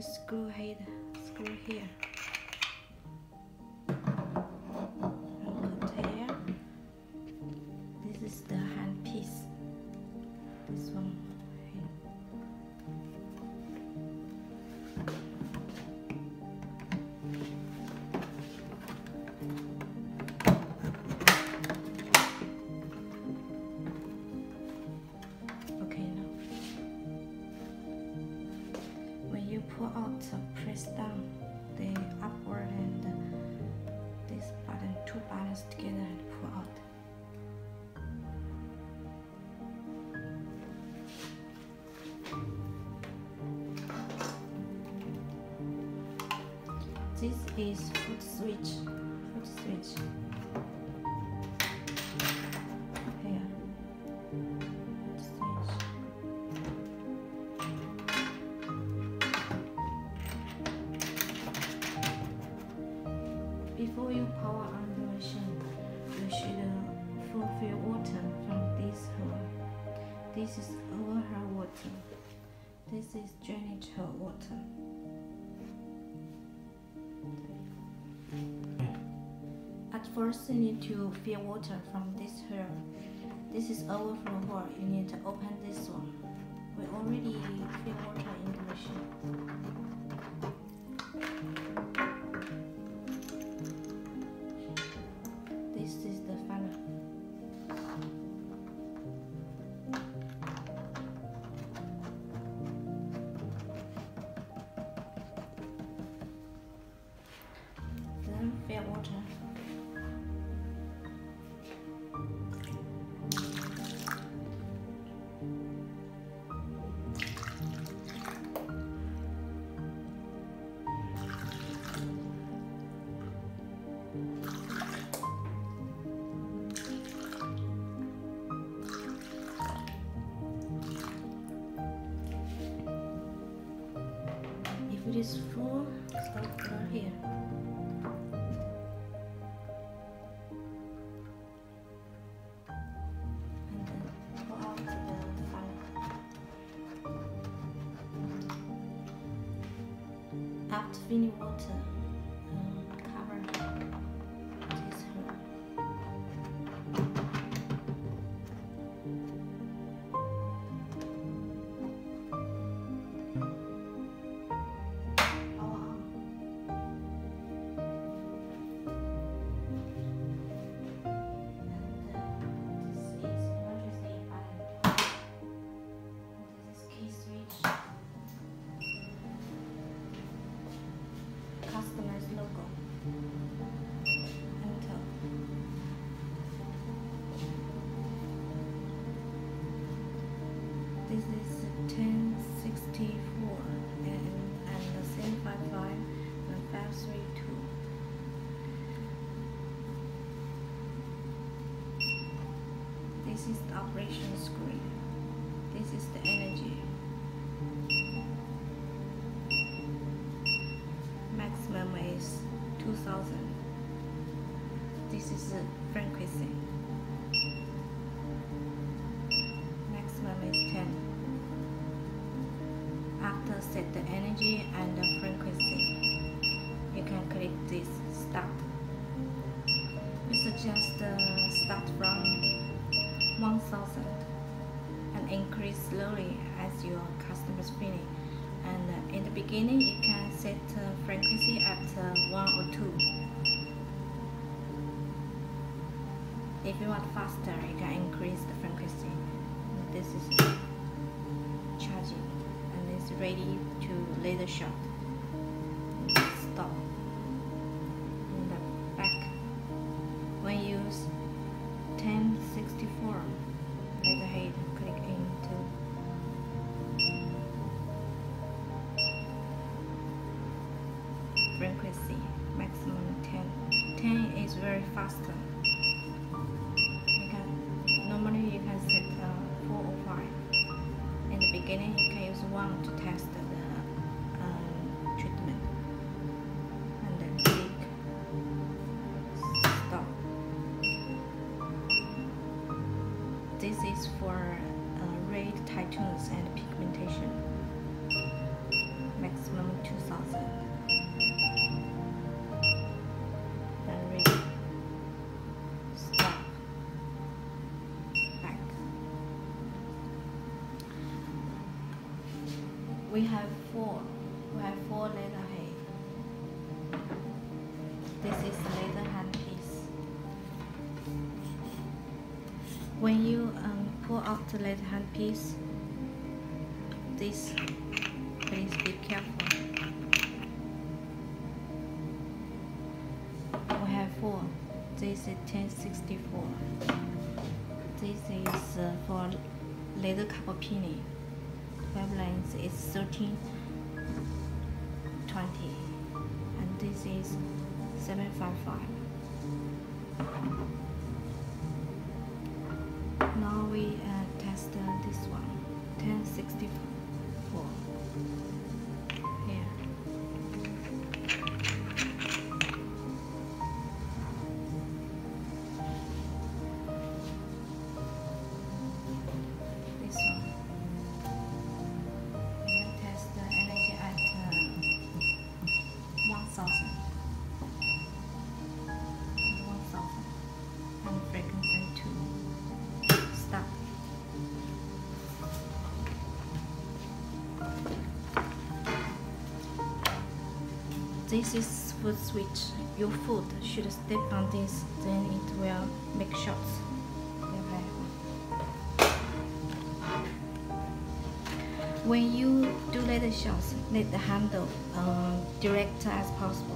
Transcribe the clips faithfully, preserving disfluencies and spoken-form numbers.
use screw head, screw here. And put here. This is the hand piece. This one here. Okay, now when you pull out, press down the upward and this button, two buttons together and pull out. This is foot switch, foot switch. Here, switch. Before you power on the machine, you should uh, fulfill water from this hole. This is overhead water. This is drainage hole water. At first, you need to fill water from this here. This is overflow hole. You need to open this one. We already fill water in the machine. This is the funnel. Then fill water. If it is full, stop right here. And then pull out the funnel. After filling water, um, cover this hole. Customer's logo. Enter. This is ten sixty-four and and the seven five five and five three two. This is the operation screen. This is the energy. Maximum is two thousand. This is the frequency. Maximum is ten. After set the energy and the frequency, you can click this start. We suggest uh, start from one thousand and increase slowly as your customers finish. And uh, in the beginning, you can set uh, frequency at uh, one or two. If you want faster, you can increase the frequency. This is charging, and it's ready to laser shot. Stop. In the back, when you use ten sixty-four laser head, click into frequency, maximum ten. ten is very faster. You can, normally you can set uh, four or five. In the beginning, you can use one to test the um, treatment. And then click stop. This is for uh, red titans and pigmentation. Maximum two we have four. We have four leather head. This is leather handpiece. When you um, pull out the leather handpiece, this, please be careful. We have four. This is ten sixty-four. This is uh, for leather capopini. Web length is thirteen twenty, and this is seven fifty-five. Now we uh, test uh, this one, ten sixty-four. Here. This one. We can test the energy at uh, one thousand. one thousand. And frequency two. Stop. This is foot switch. Your foot should step on this, then it will make shots. Okay. When you do leather shots, let the handle uh, direct as possible.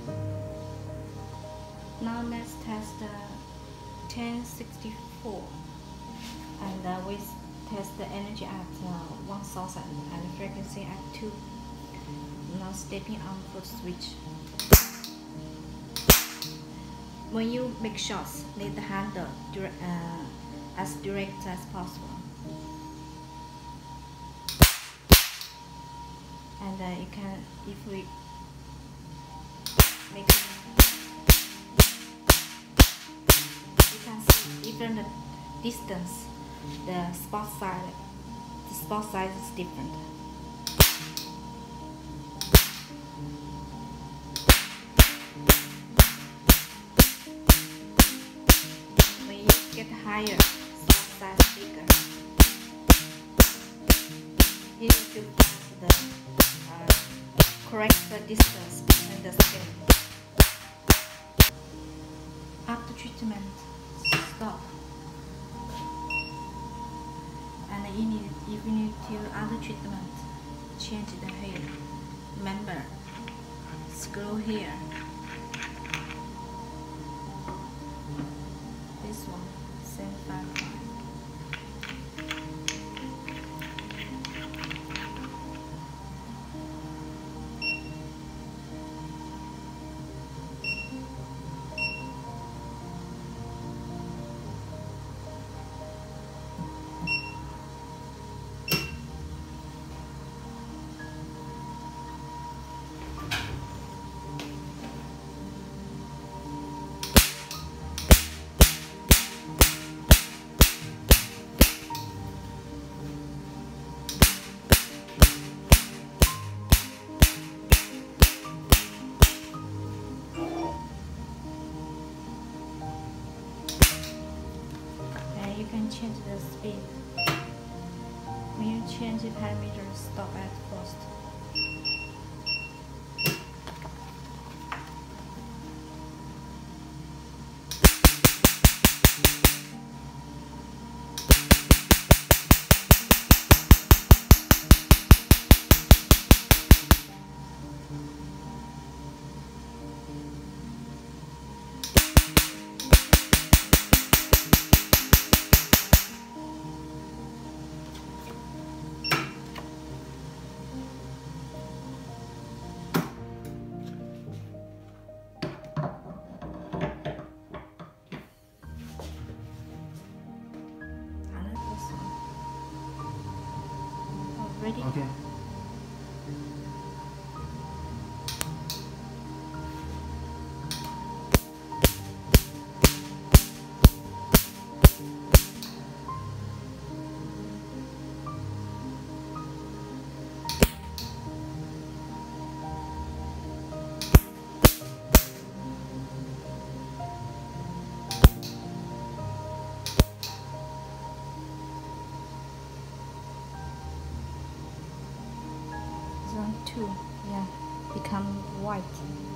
Now let's test the ten sixty-four, and uh, we test the energy at uh, one thousand and frequency at two. Now stepping on foot switch. When you make shots, let the handle dire uh, as direct as possible. And uh, you can, if we make it, you can see even the distance, the spot size, the spot size is different. When you get higher, spot size bigger. You need to find the uh, correct the distance between the skin. After treatment, stop. And you need, if you need to other treatment, change the hair. Remember, screw here. This one, seven five five. You can change the speed. When you change the parameter, stop at first. Ready? Okay. too. Yeah, become white.